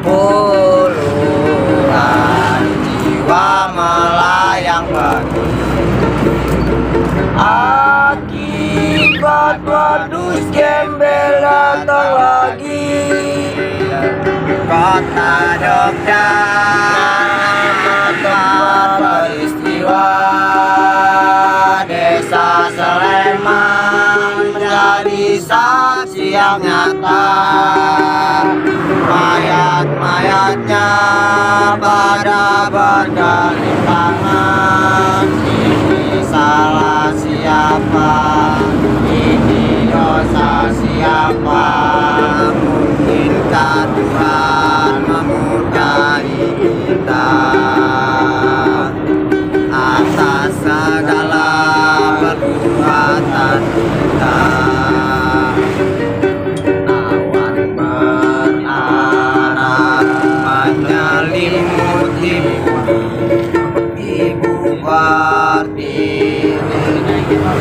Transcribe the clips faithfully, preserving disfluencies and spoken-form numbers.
puluhan jiwa melayang pergi. Akibat modus gembel datang lagi. Kota Jogja tempat peristiwa. Desa Sleman menjadi saksi yang nyata. Mayat-mayatnya pada bergandengan tangan. Ini salah siapa? Ini dosa siapa? Mungkinkah Tuhan memurkai kita atas segala perbuatan kita? Awan berarah menyelimuti ibu pertiwi,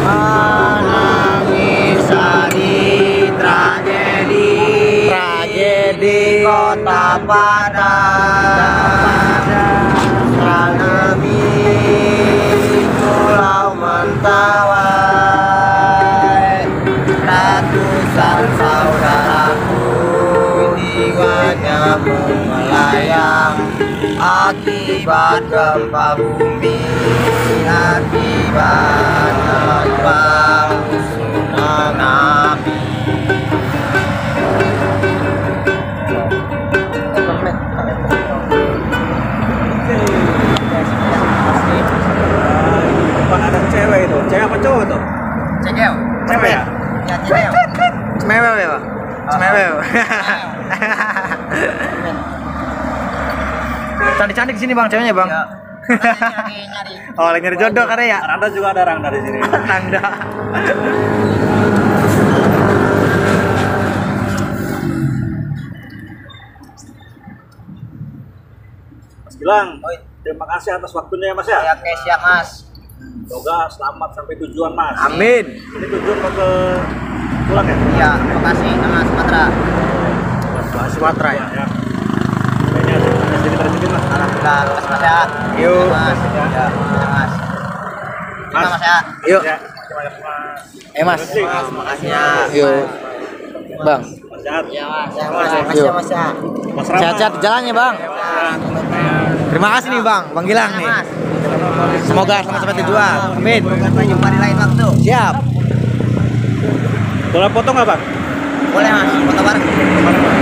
menangis di tragedi tragedi kota Padang. Tsunami Pulau Mentawai, ratusan saudaraku jiwanya melayang akibat gempa bumi, akibat gelombang tsunami. Bang, ada cewek itu, cewek apa cowok tuh? Cewek. Cewek ya? Ya, cewek. Cemewew ya, Bang? Cemewew. Cantik-cantik sini, Bang, ceweknya, Bang. Oh, lagi nyari jodoh karena ya? Rangda juga ada Rangda di sini. Rangda. Mas Gilang, terima kasih atas waktunya ya Mas ya. Ya, oke, siap Mas. Semoga selamat sampai tujuan Mas. Amin. Ini tujuan mau ke pulang ya? Iya, Bekasi sama Sumatera. Bekasi Sumatera ya. Ya. Kayaknya sedikit rezeki Mas. Alhamdulillah, Mas Mas ya. Yuk. Mas. Ya, ya, Mas. Terima Mas ya. Yuk. Eh Mas. Mas, makasih ya. Yuk. Bang. Sehat. Iya Mas. Ya Mas. Makasih ya Mas ya. Sehat-sehat di jalannya Bang. Terima kasih nih Bang, Bang Gilang nih. Semoga selamat sampai tujuan. Amin. Sampai jumpa di lain waktu. Siap. Boleh foto nggak Bang? Boleh Mas, foto bareng.